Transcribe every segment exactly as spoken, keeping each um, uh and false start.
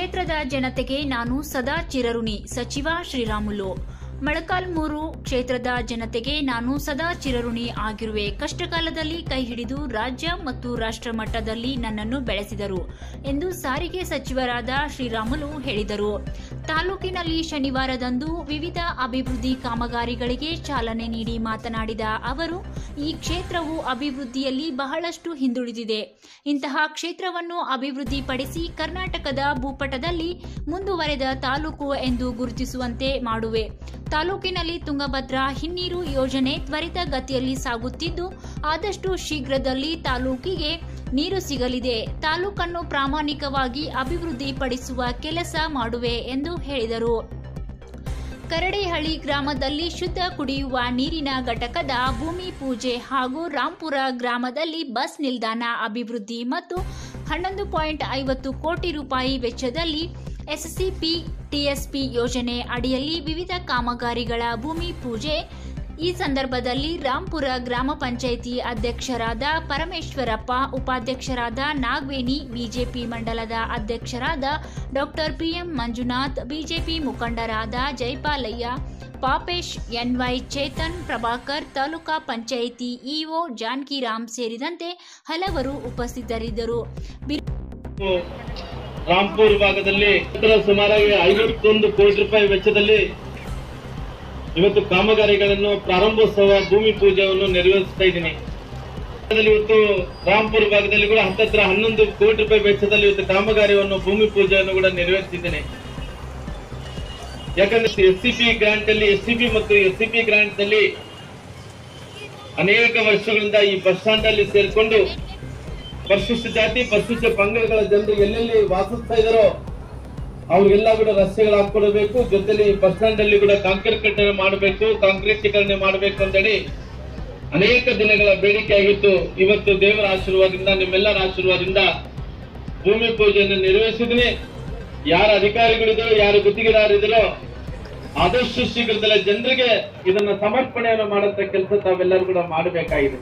ಕ್ಷೇತ್ರದ ಜನತೆಗೆ ನಾನು ಸದಾ ಚಿರಋಣಿ ಸಚಿವ ಶ್ರೀರಾಮುಲು. ಮೊಳಕಾಲ್ಮೂರು ಕ್ಷೇತ್ರದ ಜನತೆಗೆ ನಾನು ಸದಾ ಚಿರಋಣಿ ಆಗಿರುವೆ. ಕಷ್ಟಕಾಲದಲ್ಲಿ ಕೈಹಿಡಿದು ರಾಜ್ಯ ಮತ್ತು ರಾಷ್ಟ್ರ ಮಟ್ಟದಲ್ಲಿ ನನ್ನನ್ನು ಬೆಳೆಸಿದರು ಎಂದು ಸಾರಿಗೆ ಸಚಿವರಾದ ಶ್ರೀರಾಮುಲು ಹೇಳಿದರು. ತಾಲೂಕಿನಲ್ಲಿ ಶನಿವಾರದಂದು ವಿವಿಧ ಅಭಿವೃದ್ಧಿ ಕಾಮಗಾರಿಗಳಿಗೆ ಚಾಲನೆ ನೀಡಿ ಮಾತನಾಡಿದ ಅವರು, ಈ ಕ್ಷೇತ್ರವು ಅಭಿವೃದ್ಧಿಯಲ್ಲಿ ಬಹಳಷ್ಟು ಹಿಂದುಳಿದಿದೆ. ಇಂತಹ ಕ್ಷೇತ್ರವನ್ನು ಅಭಿವೃದ್ಧಿಪಡಿಸಿ ಕರ್ನಾಟಕದ ಭೂಪಟದಲ್ಲಿ ಮುಂದುವರೆದ ತಾಲೂಕು ಎಂದು ಗುರುತಿಸುವಂತೆ ಮಾಡುವೆ. ತಾಲೂಕಿನಲ್ಲಿ ತುಂಗಭದ್ರಾ ಹಿನ್ನೀರು ಯೋಜನೆ ತ್ವರಿತಗತಿಯಲ್ಲಿ ಸಾಗುತ್ತಿದ್ದು, ಆದಷ್ಟು ಶೀಘ್ರದಲ್ಲಿ ತಾಲೂಕಿಗೆ ನೀರು ಸಿಗಲಿದೆ. ತಾಲೂಕನ್ನು ಪ್ರಾಮಾಣಿಕವಾಗಿ ಅಭಿವೃದ್ಧಿಪಡಿಸುವ ಕೆಲಸ ಮಾಡುವೆ ಎಂದು ಹೇಳಿದರು. ಕರಡೇಹಳ್ಳಿ ಗ್ರಾಮದಲ್ಲಿ ಶುದ್ಧ ಕುಡಿಯುವ ನೀರಿನ ಘಟಕದ ಭೂಮಿ ಪೂಜೆ ಹಾಗೂ ರಾಂಪುರ ಗ್ರಾಮದಲ್ಲಿ ಬಸ್ ನಿಲ್ದಾಣ ಅಭಿವೃದ್ಧಿ ಮತ್ತು ಹನ್ನೊಂದು ಪಾಯಿಂಟ್ ಐವತ್ತು ಕೋಟಿ ರೂಪಾಯಿ ವೆಚ್ಚದಲ್ಲಿ ಎಸ್ಸಿಪಿ ಟಿಎಸ್ಪಿ ಯೋಜನೆ ಅಡಿಯಲ್ಲಿ ವಿವಿಧ ಕಾಮಗಾರಿಗಳ ಭೂಮಿ ಪೂಜೆ. ಈ ಸಂದರ್ಭದಲ್ಲಿ ರಾಂಪುರ ಗ್ರಾಮ ಪಂಚಾಯಿತಿ ಅಧ್ಯಕ್ಷರಾದ ಪರಮೇಶ್ವರಪ್ಪ, ಉಪಾಧ್ಯಕ್ಷರಾದ ನಾಗವೇಣಿ, ಬಿಜೆಪಿ ಮಂಡಲದ ಅಧ್ಯಕ್ಷರಾದ ಡಾಕ್ಟರ್ ಪಿಎಂ ಮಂಜುನಾಥ್, ಬಿಜೆಪಿ ಮುಖಂಡರಾದ ಜೈಪಾಲಯ್ಯ, ಪಾಪೇಶ್, ಎನ್ವೈ, ಚೇತನ್, ಪ್ರಭಾಕರ್, ತಾಲೂಕಾ ಪಂಚಾಯಿತಿ ಇಒ ಜಾನಕಿರಾಮ್ ಸೇರಿದಂತೆ ಹಲವರು ಉಪಸ್ಥಿತರಿದ್ದರು. ರಾಂಪುರ ಭಾಗದಲ್ಲಿ ಸುಮಾರಾಗಿ ಐವತ್ತೊಂದು ಕೋಟಿ ರೂಪಾಯಿ ವೆಚ್ಚದಲ್ಲಿ ಇವತ್ತು ಕಾಮಗಾರಿಗಳನ್ನು ಪ್ರಾರಂಭೋತ್ಸವ ಭೂಮಿ ಪೂಜೆಯನ್ನು ನೆರವೇರಿಸ್ತಾ ಇದ್ದೀನಿ. ಇವತ್ತು ರಾಂಪುರ ಭಾಗದಲ್ಲಿ ಕೂಡ ಹತ್ತತ್ರ ಹನ್ನೊಂದು ಕೋಟಿ ರೂಪಾಯಿ ವೆಚ್ಚದಲ್ಲಿ ಇವತ್ತು ಕಾಮಗಾರಿಯನ್ನು ಭೂಮಿ ಪೂಜೆಯನ್ನು ಕೂಡ ನೆರವೇರಿಸಿದ್ದೇನೆ. ಯಾಕಂದ್ರೆ ಎಸ್ಸಿಪಿ ಗ್ರಾಂಟ್ ಅಲ್ಲಿ ಎಸ್ಸಿಪಿ ಮತ್ತು ಎಸ್ಸಿಪಿ ಗ್ರಾಂಟ್ ನಲ್ಲಿ ಅನೇಕ ವರ್ಷಗಳಿಂದ ಈ ಬಸ್ ಸ್ಟ್ಯಾಂಡ್ ಅಲ್ಲಿ ಸೇರ್ಕೊಂಡು ಪರಿಶಿಷ್ಟ ಜಾತಿ ಪರಿಶಿಷ್ಟ ಪಂಗಡಗಳ ಜನರು ಎಲ್ಲೆಲ್ಲಿ ವಾಸಿಸ್ತಾ ಇದಾರೋ ಅವ್ರಿಗೆಲ್ಲ ಕೂಡ ರಸ್ತೆಗಳು ಹಾಕೊಡಬೇಕು. ಜೊತೆಲಿ ಬಸ್ ಸ್ಟ್ಯಾಂಡ್ ಅಲ್ಲಿ ಕೂಡ ಕಾಂಕ್ರೀಟೀಕರಣ ಮಾಡಬೇಕು, ಕಾಂಕ್ರೀಟೀಕರಣ ಮಾಡಬೇಕು ಅಂತೇಳಿ ಅನೇಕ ದಿನಗಳ ಬೇಡಿಕೆ ಆಗಿತ್ತು. ಇವತ್ತು ದೇವರ ಆಶೀರ್ವಾದದಿಂದ, ನಿಮ್ಮೆಲ್ಲರ ಆಶೀರ್ವಾದದಿಂದ ಭೂಮಿ ಪೂಜೆಯನ್ನು ನೆರವೇರಿಸಿದ್ದೀನಿ. ಯಾರ ಅಧಿಕಾರಿಗಳಿದ್ರು, ಯಾರು ಗುತ್ತಿಗೆದಾರಿದ್ರು, ಆದಷ್ಟು ಶೀಘ್ರದಲ್ಲೇ ಜನರಿಗೆ ಇದನ್ನ ಸಮರ್ಪಣೆಯನ್ನು ಮಾಡುವಂತ ಕೆಲಸ ತಾವೆಲ್ಲರೂ ಕೂಡ ಮಾಡಬೇಕಾಗಿದೆ.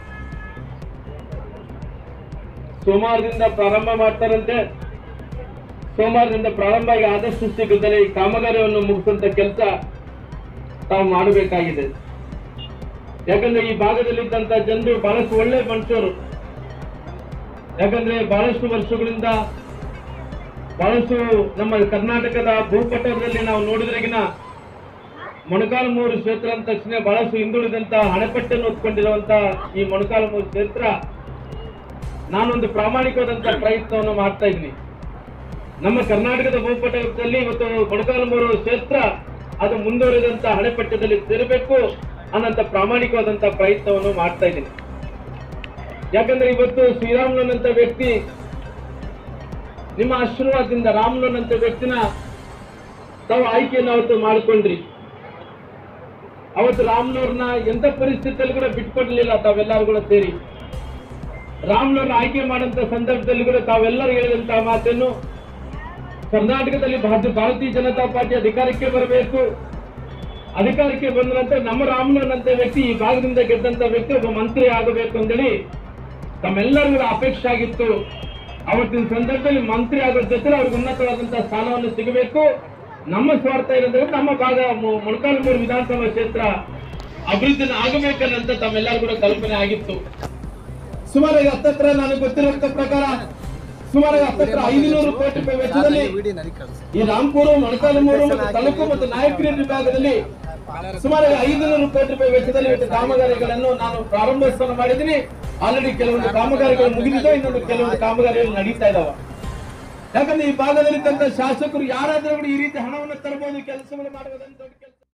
ಸೋಮವಾರದಿಂದ ಪ್ರಾರಂಭ ಮಾಡ್ತಾರಂತೆ. ಸೋಮವಾರದಿಂದ ಪ್ರಾರಂಭ ಆಗಿ ಆದಷ್ಟು ಶೀಘ್ರದಲ್ಲಿ ಈ ಕಾಮಗಾರಿಯನ್ನು ಮುಗಿಸುವಂತ ಕೆಲಸ ತಾವು ಮಾಡಬೇಕಾಗಿದೆ. ಯಾಕಂದ್ರೆ ಈ ಭಾಗದಲ್ಲಿದ್ದಂತ ಜನರು ಬಹಳಷ್ಟು ಒಳ್ಳೆ ಮನುಷ್ಯರು. ಯಾಕಂದ್ರೆ ಬಹಳಷ್ಟು ವರ್ಷಗಳಿಂದ ಬಹಳಷ್ಟು ನಮ್ಮ ಕರ್ನಾಟಕದ ಭೂಪಟದಲ್ಲಿ ನಾವು ನೋಡಿದ್ರೆಗಿನ ಮೊಳಕಾಲ್ಮೂರು ಕ್ಷೇತ್ರ ಅಂದ ತಕ್ಷಣ ಬಹಳಷ್ಟು ಹಿಂದುಳಿದಂತ ಹಣೆಪಟ್ಟನ್ನು ಹೊತ್ಕೊಂಡಿರುವಂತ ಈ ಮೊಳಕಾಲ್ಮೂರು ಕ್ಷೇತ್ರ ನಾನೊಂದು ಪ್ರಾಮಾಣಿಕವಾದಂತಹ ಪ್ರಯತ್ನವನ್ನು ಮಾಡ್ತಾ ಇದ್ದೀನಿ. ನಮ್ಮ ಕರ್ನಾಟಕದ ಭೂಪಟದಲ್ಲಿ ಇವತ್ತು ಮೊಳಕಾಲ್ಮೂರು ಕ್ಷೇತ್ರ ಅದು ಮುಂದುವರೆದಂತ ಹಣೆಪಟ್ಟದಲ್ಲಿ ಸೇರಬೇಕು ಅನ್ನೋಂಥ ಪ್ರಾಮಾಣಿಕವಾದಂತಹ ಪ್ರಯತ್ನವನ್ನು ಮಾಡ್ತಾ ಇದ್ದೀನಿ. ಯಾಕಂದ್ರೆ ಇವತ್ತು ಶ್ರೀರಾಮುಲುನಂತ ವ್ಯಕ್ತಿ ನಿಮ್ಮ ಆಶೀರ್ವಾದದಿಂದ ರಾಮುಲುನಂತ ವ್ಯಕ್ತಿನ ತಾವು ಆಯ್ಕೆಯನ್ನು ಅವತ್ತು ಮಾಡಿಕೊಂಡ್ರಿ. ಅವತ್ತು ರಾಮುಲವ್ರನ್ನ ಎಂತ ಪರಿಸ್ಥಿತಿಯಲ್ಲಿ ಕೂಡ ಬಿಟ್ಕೊಡ್ಲಿಲ್ಲ ತಾವೆಲ್ಲರೂ ಕೂಡ ಸೇರಿ. ರಾಮುಲವ್ರನ್ನ ಆಯ್ಕೆ ಮಾಡಂತ ಸಂದರ್ಭದಲ್ಲಿ ಕೂಡ ತಾವೆಲ್ಲರೂ ಹೇಳಿದಂತಹ ಮಾತನ್ನು, ಕರ್ನಾಟಕದಲ್ಲಿ ಭಾರತೀಯ ಜನತಾ ಪಾರ್ಟಿ ಅಧಿಕಾರಕ್ಕೆ ಬರಬೇಕು, ಅಧಿಕಾರಕ್ಕೆ ಬಂದ ನಂತರ ನಮ್ಮ ರಾಮುಲುನಂತ ವ್ಯಕ್ತಿ ಈ ಭಾಗದಿಂದ ಗೆದ್ದಂತ ವ್ಯಕ್ತಿ ಒಬ್ಬ ಮಂತ್ರಿ ಆಗಬೇಕು ಅಂತೇಳಿ ತಮ್ಮೆಲ್ಲರಿಗೂ ಅಪೇಕ್ಷೆ ಆಗಿತ್ತು. ಅವತ್ತಿನ ಸಂದರ್ಭದಲ್ಲಿ ಮಂತ್ರಿ ಆಗೋ ಜೊತೆ ಅವ್ರಿಗೆ ಉನ್ನತವಾದಂತಹ ಸ್ಥಾನವನ್ನು ಸಿಗಬೇಕು. ನಮ್ಮ ಸ್ವಾರ್ಥ ಇರೋದ್ರೆ ನಮ್ಮ ಭಾಗ ಮೊಳಕಾಲ್ಮೂರು ವಿಧಾನಸಭಾ ಕ್ಷೇತ್ರ ಅಭಿವೃದ್ಧಿ ಆಗಬೇಕನ್ನಂತ ತಮ್ಮೆಲ್ಲರೂ ಕೂಡ ಕಲ್ಪನೆ ಆಗಿತ್ತು. ಸುಮಾರು ಹತ್ತತ್ರ ನನಗೆ ಗೊತ್ತಿರೋ ಪ್ರಕಾರ ಸುಮಾರು ಹತ್ತತ್ರ ಐದುನೂರು ಕೋಟಿ ರೂಪಾಯಿ ವೆಚ್ಚದಲ್ಲಿ ಈ ರಾಂಪುರ, ಮೊಳಕಾಲ್ಮೂರು ಮತ್ತು ತಾಲೂಕು ಮತ್ತು ನಾಯಕರ ವಿಭಾಗದಲ್ಲಿ ಸುಮಾರು ಐದುನೂರು ಕೋಟಿ ರೂಪಾಯಿ ವೆಚ್ಚದಲ್ಲಿ ಇವತ್ತು ಕಾಮಗಾರಿಗಳನ್ನು ನಾನು ಪ್ರಾರಂಭೋತ್ಸವ ಮಾಡಿದ್ದೀನಿ. ಆಲ್ರೆಡಿ ಕೆಲವೊಂದು ಕಾಮಗಾರಿಗಳು ಮುಗಿದಿದೆ, ಇನ್ನೊಂದು ಕೆಲವೊಂದು ಕಾಮಗಾರಿಗಳು ನಡೀತಾ ಇದಾವ. ಯಾಕಂದ್ರೆ ಈ ಭಾಗದಲ್ಲಿದ್ದಂತ ಶಾಸಕರು ಯಾರಾದ್ರೂ ಈ ರೀತಿ ಹಣವನ್ನು ತರಬಹುದು, ಕೆಲಸಗಳು ಮಾಡಬಹುದು.